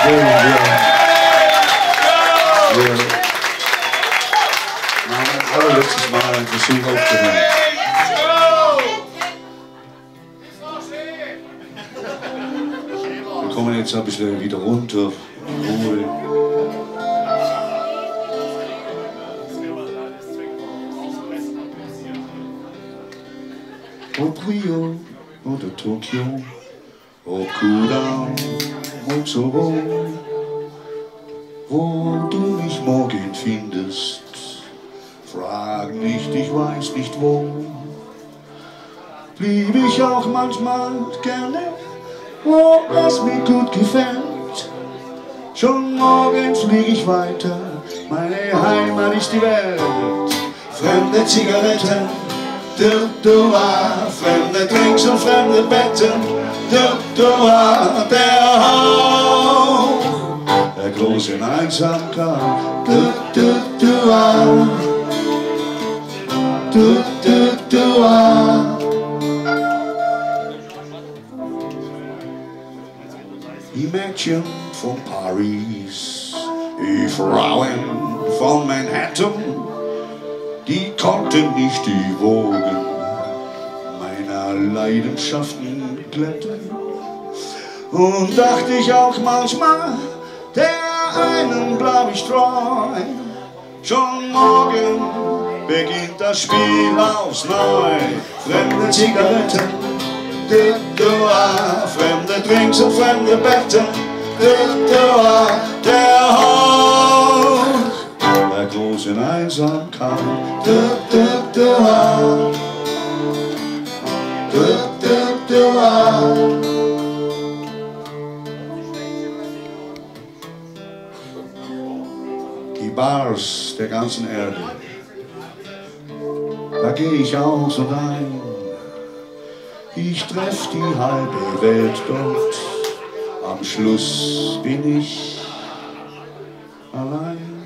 Mein allerletztes Mal ein Versuch aufzunehmen. Wir kommen jetzt ein bisschen wieder runter, in Ruhe. Ob Rio oder Tokio, ob Kudam und Soho, wo du mich morgen findest, frag nicht, ich weiß nicht wo. Blieb ich auch manchmal gerne, wo es mir gut gefällt. Schon morgen flieg ich weiter, meine Heimat ist die Welt. Fremde Zigaretten, fremde Drinks und fremde Betten, der Hauch der großen Einsamkeit. Die Mädchen von Paris, die Frauen von Manhattan, die konnten nicht die Wogen meiner Leidenschaften glätten. Und dachte ich auch manchmal, der einen bleib ich treu. Schon morgen beginnt das Spiel aufs Neu. Fremde Zigaretten, fremde Drinks und fremde Betten, der Hauch der großen Einsamkeit. Die Bars der ganzen Erde, da geh ich aus und ein. Ich treff die halbe Welt dort, am Schluss bin ich allein.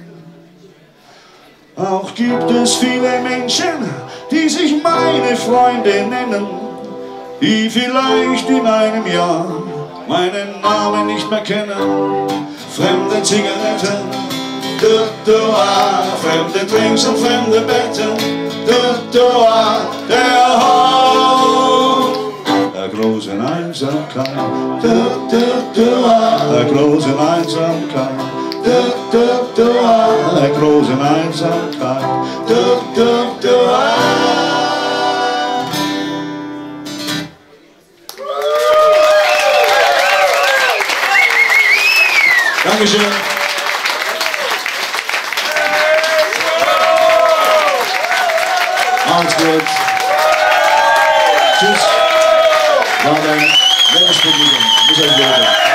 Auch gibt es viele Menschen, die sich meine Freunde nennen, die vielleicht in einem Jahr meinen Namen nicht mehr kennen. Fremde Zigaretten, fremde Drinks und fremde Betten, der Hauch der großen Einsamkeit, der großen Einsamkeit, der großen Einsamkeit. Dankeschön. Macht's gut. Tschüss. War ein nettes Publikum. Bis euch wieder.